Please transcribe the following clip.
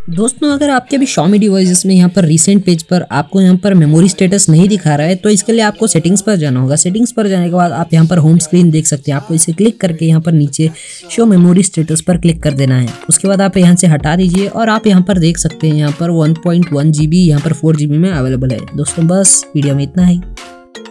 दोस्तों अगर आपके भी Xiaomi डिवाइसेस में यहाँ पर रिसेंट पेज पर आपको यहाँ पर मेमोरी स्टेटस नहीं दिखा रहा है तो इसके लिए आपको सेटिंग्स पर जाना होगा। सेटिंग्स पर जाने के बाद आप यहाँ पर होम स्क्रीन देख सकते हैं। आपको इसे क्लिक करके यहाँ पर नीचे शो मेमोरी स्टेटस पर क्लिक कर देना है। उसके बाद आप यहाँ से हटा दीजिए और आप यहाँ पर देख सकते हैं यहाँ पर 1.1 GB यहाँ पर 4 GB में अवेलेबल है। दोस्तों बस वीडियो में इतना ही।